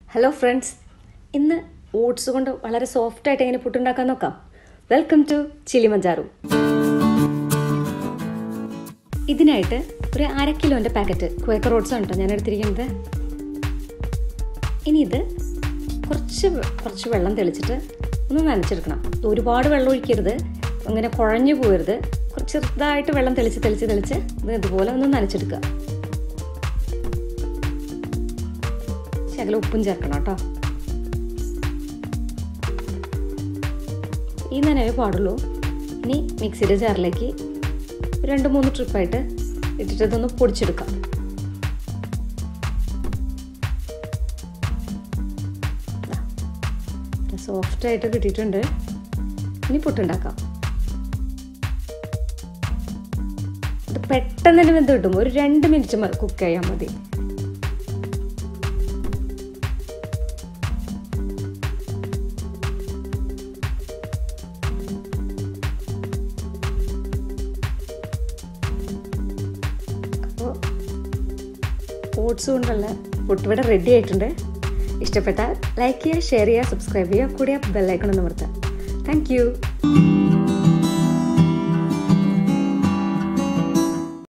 Hello friends, ഇന്ന് oats കൊണ്ട് വളരെ സോഫ്റ്റായിട്ട് എങ്ങനെ പുട്ടുണ്ടാക്കാൻ നോക്കാം. വെൽക്കം ടു ചിലിമഞ്ചാറു. ഇതിനായിട്ട് ഒരു 1/2 കിലോൻ്റെ പാക്കറ്റ് ക്വേക്കർ ഓട്സ് ആണ് കേട്ടോ ഞാൻ എടുത്തിരിക്കുന്നത്. ഇനി ഇത് കുറച്ച് വെള്ളം തെളിച്ചിട്ട് ഒന്ന് നനച്ചെടുക്കണം. ഒരുപാട് വെള്ളം ഒഴിക്കരുത്, അങ്ങനെ കുഴഞ്ഞു പോകരുത്. കുറച്ച് ചെറുതായിട്ട് വെള്ളം തെളിച്ച് ഇത് ഇതുപോലെ ഒന്ന് നനച്ചെടുക്കുക. ശകലം ഉപ്പും ചേർക്കണം കേട്ടോ. ഈ നനവേ പാടുള്ളൂ. ഇനി മിക്സിയുടെ ജാറിലേക്ക് 2-3 ട്രിപ്പായിട്ട് ഇട്ടിട്ട് ഇതൊന്ന് പൊടിച്ചെടുക്കാം. സോഫ്റ്റായിട്ട് കിട്ടിയിട്ടുണ്ട്. ഇനി പുട്ടുണ്ടാക്കാം. ഇത് പെട്ടെന്ന് തന്നെ വെന്ത് കിട്ടും. ഒരു 2 മിനിറ്റ് കുക്ക് ചെയ്യാൻ മതി. ഓട്സ് കൊണ്ടുള്ള പുട്ടുവട റെഡി ആയിട്ടുണ്ട്. ഇഷ്ടപ്പെട്ടാൽ ലൈക്ക് ചെയ്യുക, ഷെയർ ചെയ്യുക, സബ്സ്ക്രൈബ് ചെയ്യുക, കൂടെ ബെല്ലൈക്കൺ ഒന്ന് അമർത്തുക. Thank U.